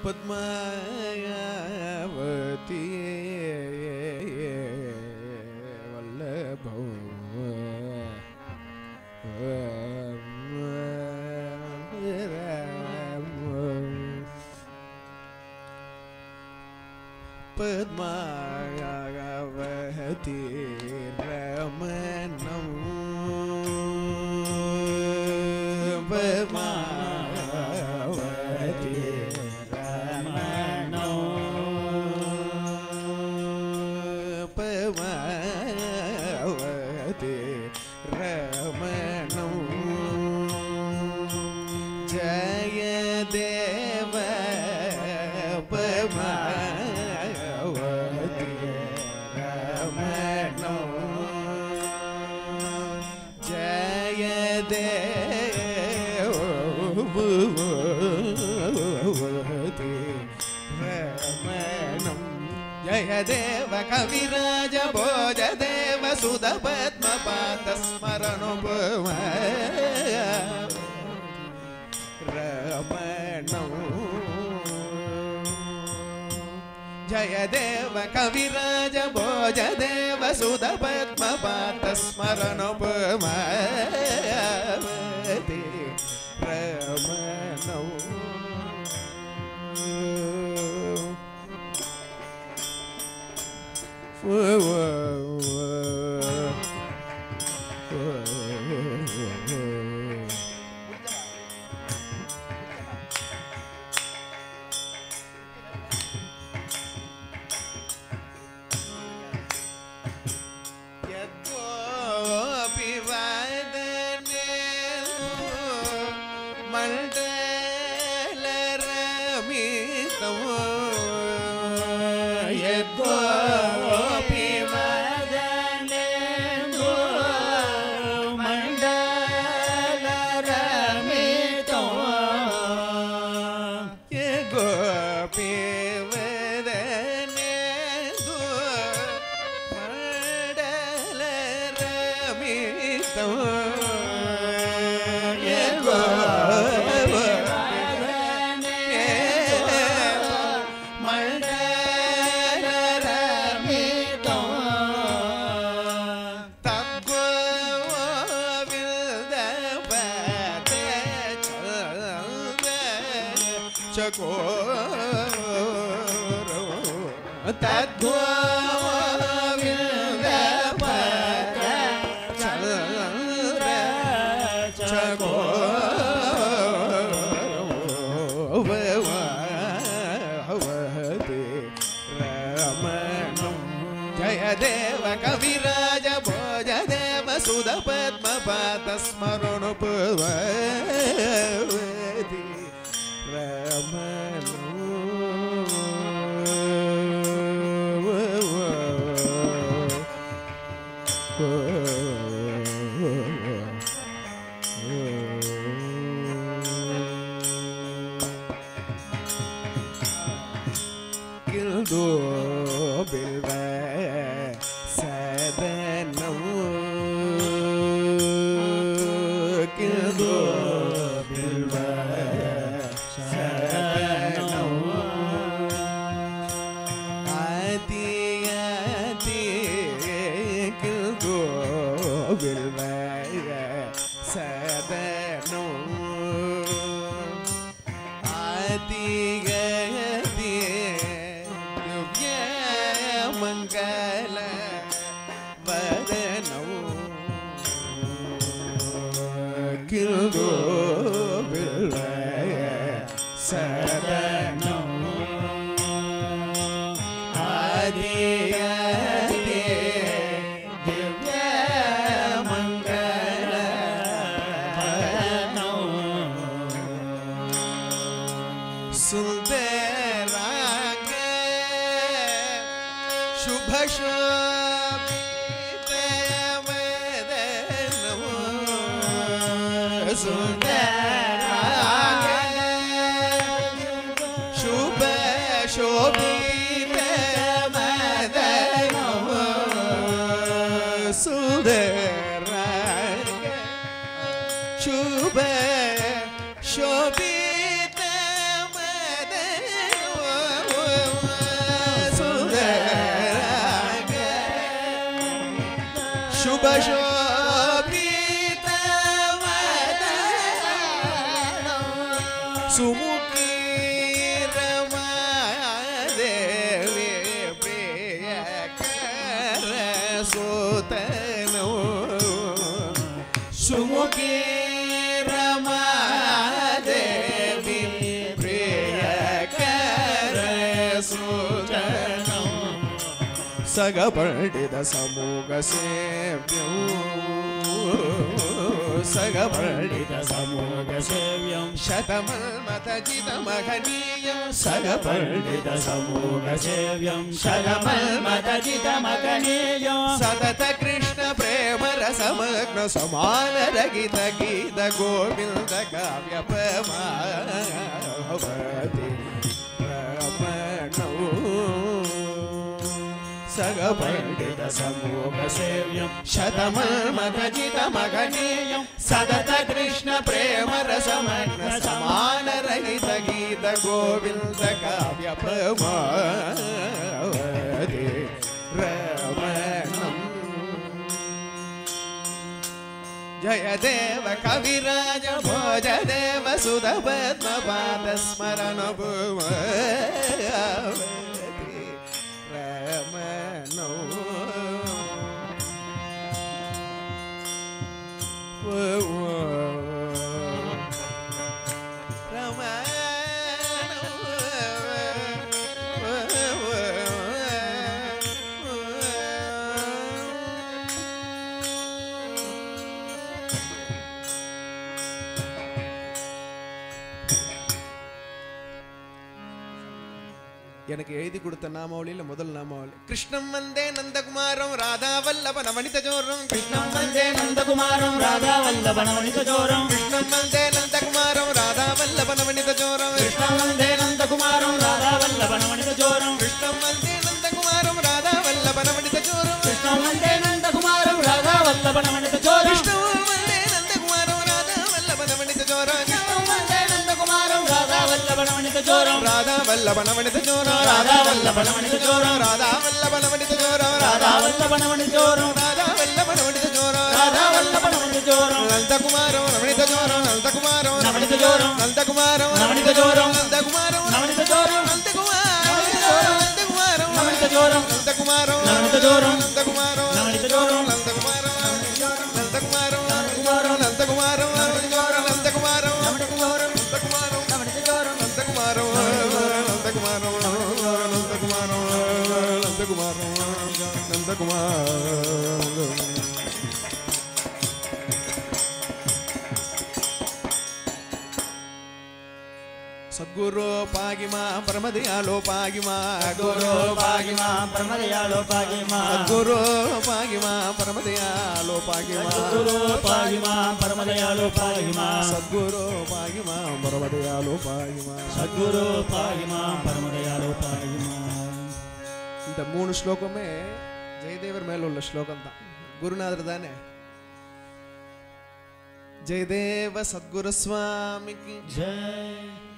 पद्मावती वल्लभो पद्मावती रमणं पद्मावती रमणं पद्मावती रमणं जय देव पद्मावती रमणं जय देव रमणं जय देव कविराज भोज देव सुध पद्मपाद स्मरणं रमणं जय देव कविराज भोज देव सुध पद्मपाद स्मरणं रमणं यद्गोपि वदने मण्डलरमितं यद्गोपि वदने मण्डलरमितं यद्गोपि जय देव कविराज भोज देव सुध पद्मपाद स्मरणं किल्दो बिल्व सदनं किल्दो बिल्व सदनं आदि आदि किल्दो बिल्व सदनं आदि मंगल वदनं किल्दो बिल्व सदनं आदि आदि दिव्य मंगल वदनं सुंदरांग शुभ शोभितवदनं सुंदरांग शुभ शोभितवदनं सुंदरांग शुभ शोभितवदनं शुभ शोभित सुमुखी रमादेवी प्रियकर सुतनो सुमुखी रमादेवी प्रियकर सुतनो सग पंडित समूह सेव्यं सग पंडित समूह सेव्यं शतमन्मथजितमघनीयं सग पंडित समूह सेव्यं शतमन्मथजितमघनीयं सतत कृष्ण प्रेम रसमग्न समान रगित गीत गोविंद काव्य पमावति सग पंडित समूह सेव्यं शतमन्मथजितमघनीयं सतत कृष्ण प्रेम रसमग्न समान रहित गीत गोविंद काव्य पमावति रमणम् जय देव कविराज भोज देव सुध पद्मपाद स्मरण எனக்கு எழுதி கொடுத்த நாமாவளியில முதல் நாமாவளி கிருஷ்ணம் வந்தே நந்தகுமாரம் ராதா வல்லப நவனித ஜோரம் கிருஷ்ணம் வந்தே நந்தகுமாரம் ராதா வல்லப நவனித ஜோரம் கிருஷ்ணம் வந்தே நந்தகுமாரம் ராதா வல்லப நவனித ஜோரம் கிருஷ்ணம் வந்தே நந்தகுமாரம் ராதா வல்லப நவனித ஜோரம் கிருஷ்ணம் வந்தே நந்தகுமாரம் ராதா வல்லப நவனித ஜோரம் கிருஷ்ணம் வந்தே நந்தகுமாரம் ராதா வல்லப நவனித ஜோரம் கிருஷ்ணம் வந்தே நந்தகுமாரம் ராதா வல்லப நவனித ஜோரம் கிருஷ்ணம் வந்தே நந்தகுமாரம் ராதா வல்லப நவனித ஜோரம் ராதா வல்லப நவனித ஜோரம் ராதா வல்லப நவனித ஜோரம் ராதா வல்லப நவனித ஜோரம் ராதா வல்லப நவனித ஜோரம் ராதா வல்லப நவனித ஜோரம் ராதா வல்லப நவனித ஜோரம் நந்தகுமாரம் நவனித ஜோரம் நந்தகுமாரம் நவனித ஜோரம் நந்தகுமாரம் நவனித ஜோரம் நந்தகுமாரம் நவனித ஜோரம் நந்தகுமாரம் நவனித ஜோரம் நந்தகுமாரம் நவனித ஜோரம் நந்தகுமாரம் நவனித ஜோரம் நந்தகுமாரம் நந்தகுமாரம் நந்தகுமாரம் நந்தகுமாரம் நந்தகுமாரம் நந்தகுமாரம் நவனித ஜோரம் நந்தகுமாரம் நவனித ஜோரம் நந்தகுமாரம் நந்தகுமாரம் நந்தகுமாரம் நந்தகுமாரம் सद्गुरो पागिमा परमदयालो पागिमा गुरु पागिमा परमदयालो पागिमा सद्गुरो पागिमा परमदयालो पागिमा गुरु पागिमा परमदयालो पागिमा सद्गुरो पागिमा परमदयालो पागिमा सद्गुरु पागिमा परमदयालो पागिमा இந்த மூணு ஸ்லோகமே ஜெயதேவர் மேல உள்ள ஸ்லோகம் தான் குருநாதர் தானே जयदेव सद्गुरु स्वामी की जय